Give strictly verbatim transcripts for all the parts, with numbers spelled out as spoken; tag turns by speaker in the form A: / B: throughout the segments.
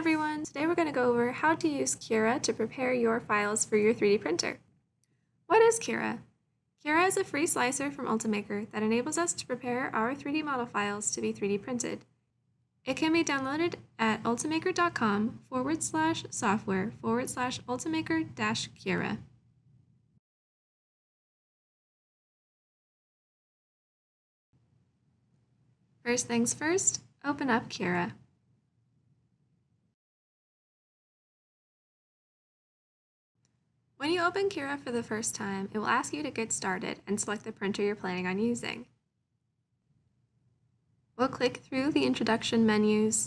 A: everyone! Today we're going to go over how to use Cura to prepare your files for your three D printer. What is Cura? Cura is a free slicer from Ultimaker that enables us to prepare our three D model files to be three D printed. It can be downloaded at ultimaker.com forward slash software forward slash ultimaker dash Cura. First things first, open up Cura. When you open Cura for the first time, it will ask you to get started and select the printer you're planning on using. We'll click through the introduction menus.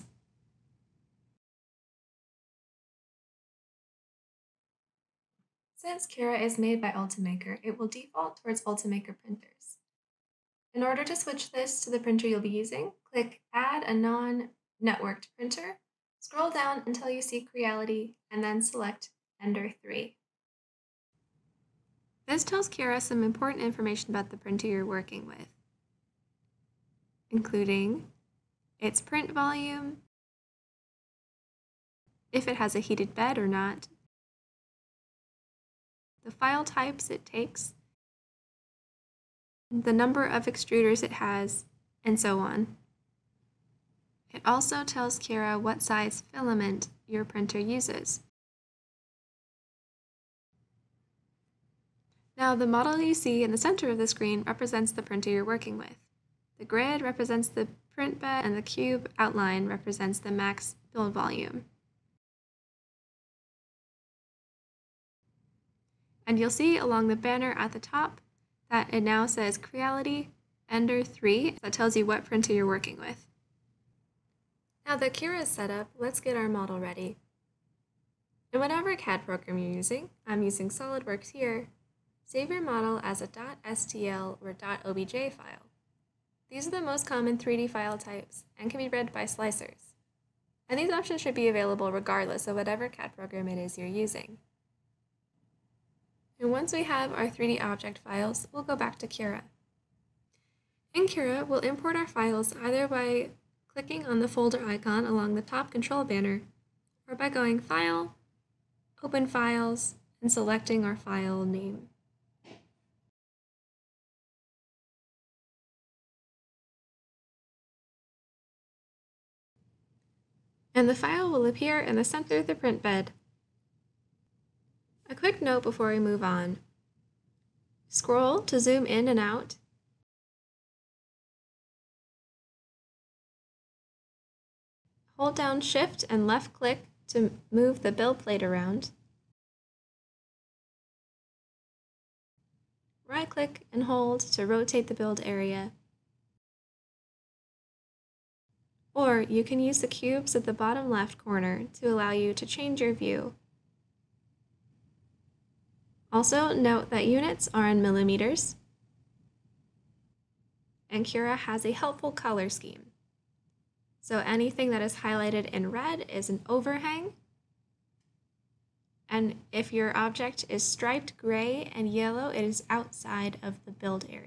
A: Since Cura is made by Ultimaker, it will default towards Ultimaker printers. In order to switch this to the printer you'll be using, click Add a non-networked printer, scroll down until you see Creality, and then select Ender three. This tells Cura some important information about the printer you're working with, including its print volume, if it has a heated bed or not, the file types it takes, the number of extruders it has, and so on. It also tells Cura what size filament your printer uses. Now, the model you see in the center of the screen represents the printer you're working with. The grid represents the print bed, and the cube outline represents the max build volume. And you'll see along the banner at the top that it now says Creality Ender three. That tells you what printer you're working with. Now that Cura is set up, let's get our model ready. In whatever C A D program you're using, I'm using SolidWorks here, save your model as a .stl or .obj file. These are the most common three D file types and can be read by slicers. And these options should be available regardless of whatever C A D program it is you're using. And once we have our three D object files, we'll go back to Cura. In Cura, we'll import our files either by clicking on the folder icon along the top control banner, or by going File, Open Files, and selecting our file name. And the file will appear in the center of the print bed. A quick note before we move on. Scroll to zoom in and out. Hold down Shift and left click to move the build plate around. Right click and hold to rotate the build area. Or you can use the cubes at the bottom left corner to allow you to change your view. Also note that units are in millimeters, and Cura has a helpful color scheme. So anything that is highlighted in red is an overhang, and if your object is striped gray and yellow, it is outside of the build area.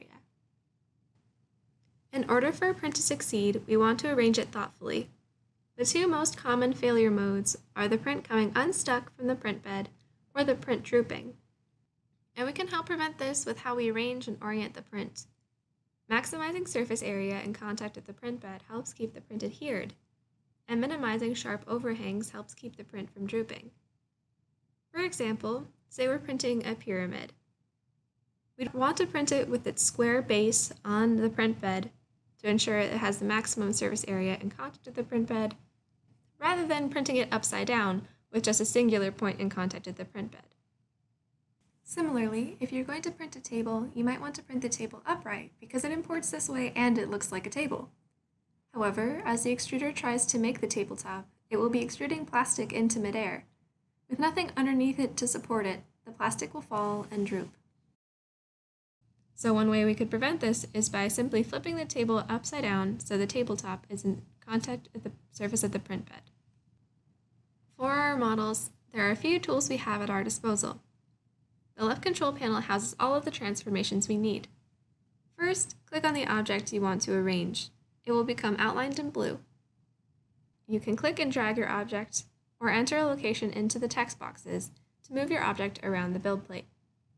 A: In order for a print to succeed, we want to arrange it thoughtfully. The two most common failure modes are the print coming unstuck from the print bed or the print drooping. And we can help prevent this with how we arrange and orient the print. Maximizing surface area in contact with the print bed helps keep the print adhered, and minimizing sharp overhangs helps keep the print from drooping. For example, say we're printing a pyramid. We'd want to print it with its square base on the print bed to ensure it has the maximum surface area in contact with the print bed, rather than printing it upside down with just a singular point in contact with the print bed. Similarly, if you're going to print a table, you might want to print the table upright because it imports this way and it looks like a table. However, as the extruder tries to make the tabletop, it will be extruding plastic into midair. With nothing underneath it to support it, the plastic will fall and droop. So one way we could prevent this is by simply flipping the table upside down so the tabletop is in contact with the surface of the print bed. For our models, there are a few tools we have at our disposal. The left control panel houses all of the transformations we need. First, click on the object you want to arrange. It will become outlined in blue. You can click and drag your object or enter a location into the text boxes to move your object around the build plate.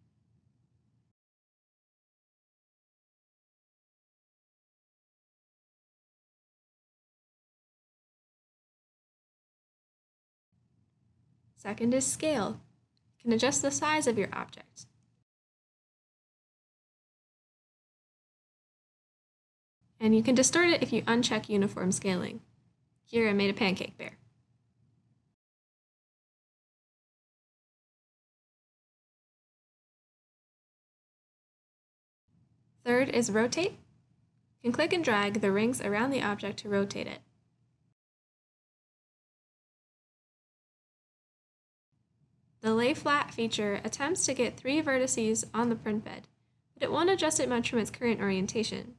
A: Second is scale. You can adjust the size of your object. And you can distort it if you uncheck uniform scaling. Cura made a pancake bear. Third is rotate. You can click and drag the rings around the object to rotate it. The lay flat feature attempts to get three vertices on the print bed, but it won't adjust it much from its current orientation.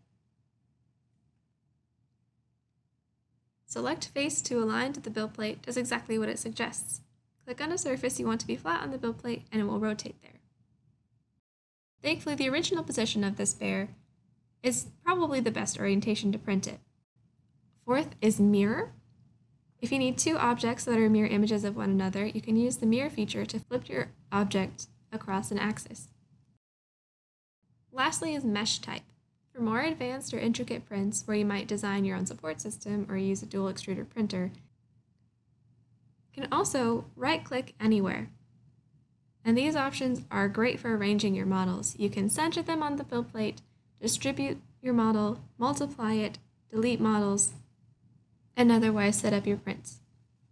A: Select face to align to the build plate does exactly what it suggests. Click on a surface you want to be flat on the build plate and it will rotate there. Thankfully, the original position of this bear is probably the best orientation to print it. Fourth is mirror. If you need two objects that are mirror images of one another, you can use the mirror feature to flip your object across an axis. Lastly is mesh type. For more advanced or intricate prints where you might design your own support system or use a dual extruder printer, you can also right-click anywhere. And these options are great for arranging your models. You can center them on the build plate, distribute your model, multiply it, delete models, and otherwise set up your prints.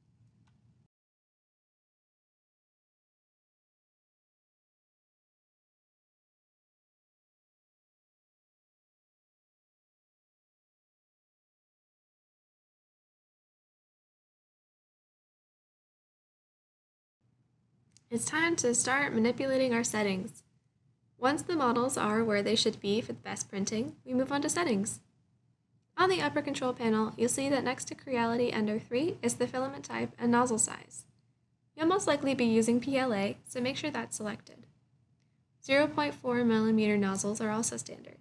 A: It's time to start manipulating our settings. Once the models are where they should be for the best printing, we move on to settings. On the upper control panel, you'll see that next to Creality Ender three is the filament type and nozzle size. You'll most likely be using P L A, so make sure that's selected. zero point four millimeter nozzles are also standard.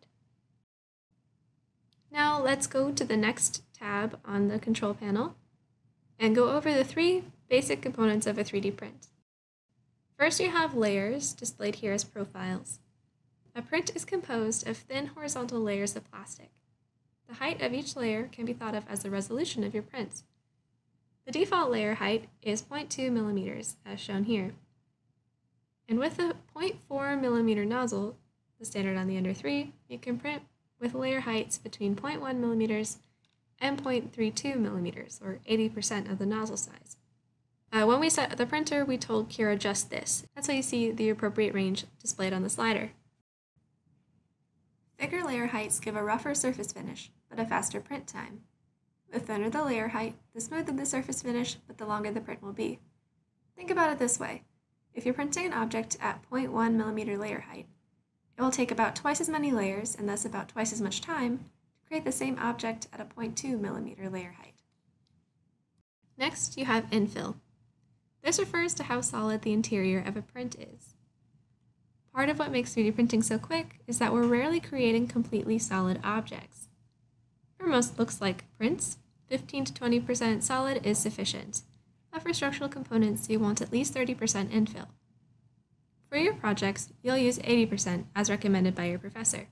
A: Now let's go to the next tab on the control panel and go over the three basic components of a three D print. First, you have layers, displayed here as profiles. A print is composed of thin horizontal layers of plastic. The height of each layer can be thought of as the resolution of your print. The default layer height is zero point two millimeters, as shown here. And with a zero point four millimeter nozzle, the standard on the Ender three, you can print with layer heights between zero point one millimeters and zero point three two millimeters, or eighty percent of the nozzle size. Uh, when we set the printer, we told Cura just this. That's why you see the appropriate range displayed on the slider. Thicker layer heights give a rougher surface finish, but a faster print time. The thinner the layer height, the smoother the surface finish, but the longer the print will be. Think about it this way. If you're printing an object at zero point one millimeter layer height, it will take about twice as many layers, and thus about twice as much time, to create the same object at a zero point two millimeter layer height. Next, you have infill. This refers to how solid the interior of a print is. Part of what makes three D printing so quick is that we're rarely creating completely solid objects. For most looks-like prints, fifteen to twenty percent solid is sufficient, but for structural components you want at least thirty percent infill. For your projects, you'll use eighty percent as recommended by your professor.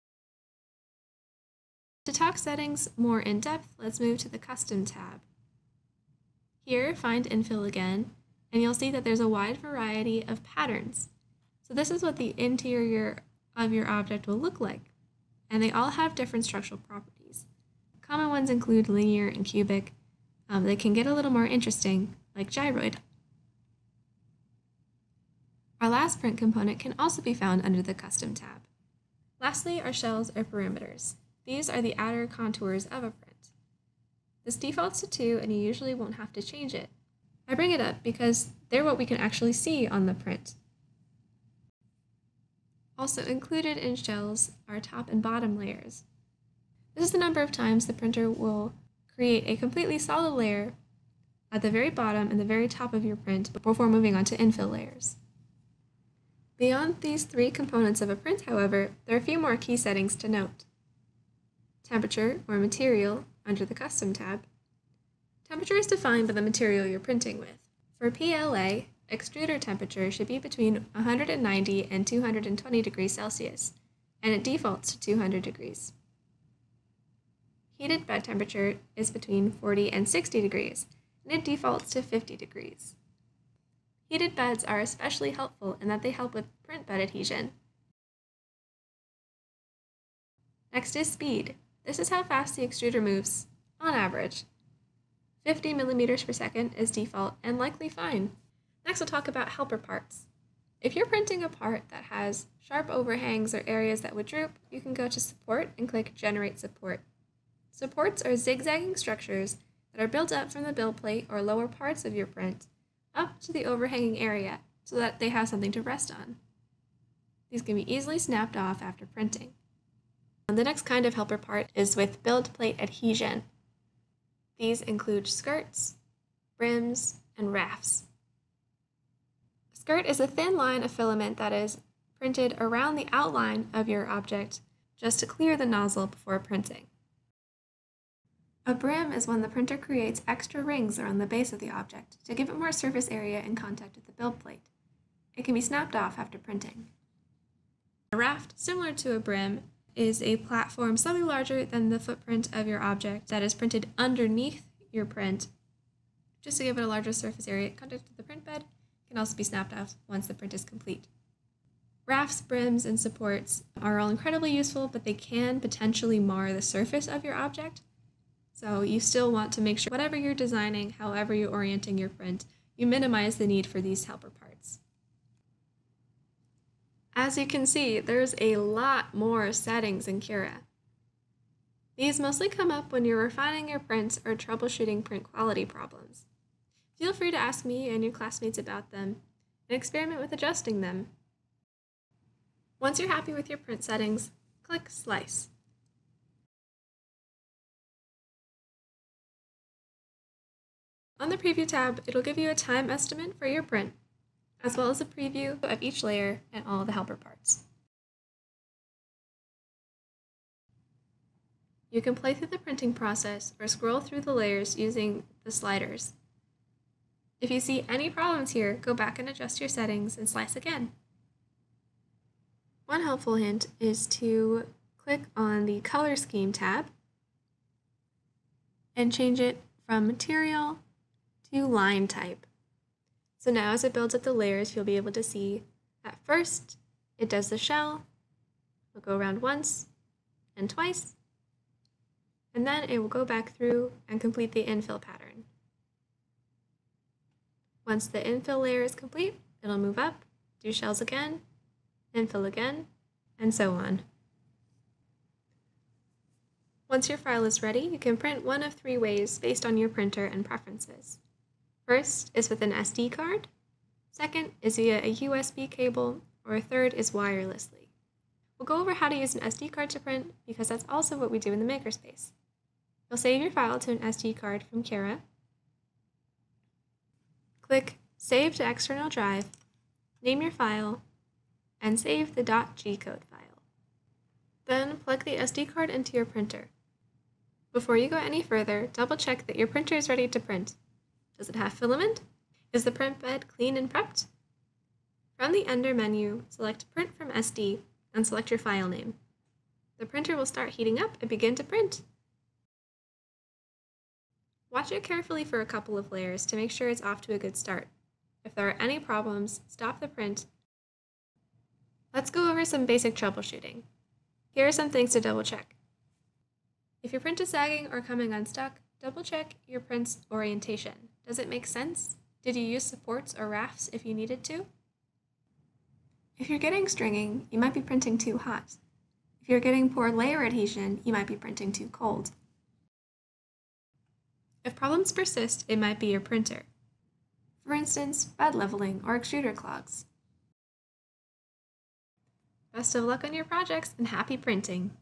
A: To talk settings more in depth, let's move to the Custom tab. Here, find Infill again, and you'll see that there's a wide variety of patterns. So this is what the interior of your object will look like, and they all have different structural properties. Common ones include linear and cubic. Um, they can get a little more interesting, like gyroid. Our last print component can also be found under the Custom tab. Lastly, our shells or perimeters. These are the outer contours of a print. This defaults to two, and you usually won't have to change it. I bring it up because they're what we can actually see on the print. Also included in shells are top and bottom layers. This is the number of times the printer will create a completely solid layer at the very bottom and the very top of your print before moving on to infill layers. Beyond these three components of a print, however, there are a few more key settings to note. Temperature or material under the Custom tab, Temperature is defined by the material you're printing with. For P L A, extruder temperature should be between one hundred ninety and two hundred twenty degrees Celsius, and it defaults to two hundred degrees. Heated bed temperature is between forty and sixty degrees, and it defaults to fifty degrees. Heated beds are especially helpful in that they help with print bed adhesion. Next is speed. This is how fast the extruder moves, on average. fifty millimeters per second is default and likely fine. Next, we'll talk about helper parts. If you're printing a part that has sharp overhangs or areas that would droop, you can go to Support and click Generate Support. Supports are zigzagging structures that are built up from the build plate or lower parts of your print up to the overhanging area so that they have something to rest on. These can be easily snapped off after printing. The next kind of helper part is with build plate adhesion. These include skirts, brims, and rafts. A skirt is a thin line of filament that is printed around the outline of your object just to clear the nozzle before printing. A brim is when the printer creates extra rings around the base of the object to give it more surface area in contact with the build plate. It can be snapped off after printing. A raft, similar to a brim, is a platform slightly larger than the footprint of your object that is printed underneath your print just to give it a larger surface area in contact with the print bed. It can also be snapped off once the print is complete. Rafts, brims, and supports are all incredibly useful, but they can potentially mar the surface of your object. So you still want to make sure whatever you're designing, however you're orienting your print, you minimize the need for these helper parts. As you can see, there's a lot more settings in Cura. These mostly come up when you're refining your prints or troubleshooting print quality problems. Feel free to ask me and your classmates about them and experiment with adjusting them. Once you're happy with your print settings, click Slice. On the Preview tab, it'll give you a time estimate for your print, as well as a preview of each layer and all the helper parts. You can play through the printing process or scroll through the layers using the sliders. If you see any problems here, go back and adjust your settings and slice again. One helpful hint is to click on the Color Scheme tab and change it from Material to Line Type. So now as it builds up the layers, you'll be able to see at first it does the shell, it'll go around once and twice, and then it will go back through and complete the infill pattern. Once the infill layer is complete, it'll move up, do shells again, infill again, and so on. Once your file is ready, you can print one of three ways based on your printer and preferences. First is with an S D card, second is via a U S B cable, or third is wirelessly. We'll go over how to use an S D card to print because that's also what we do in the Makerspace. You'll save your file to an S D card from Cura, click Save to External Drive, name your file, and save the .gcode file. Then plug the S D card into your printer. Before you go any further, double check that your printer is ready to print. Does it have filament? Is the print bed clean and prepped? From the Ender menu, select Print from S D and select your file name. The printer will start heating up and begin to print. Watch it carefully for a couple of layers to make sure it's off to a good start. If there are any problems, stop the print. Let's go over some basic troubleshooting. Here are some things to double check. If your print is sagging or coming unstuck, double check your print's orientation. Does it make sense? Did you use supports or rafts if you needed to? If you're getting stringing, you might be printing too hot. If you're getting poor layer adhesion, you might be printing too cold. If problems persist, it might be your printer. For instance, bed leveling or extruder clogs. Best of luck on your projects and happy printing!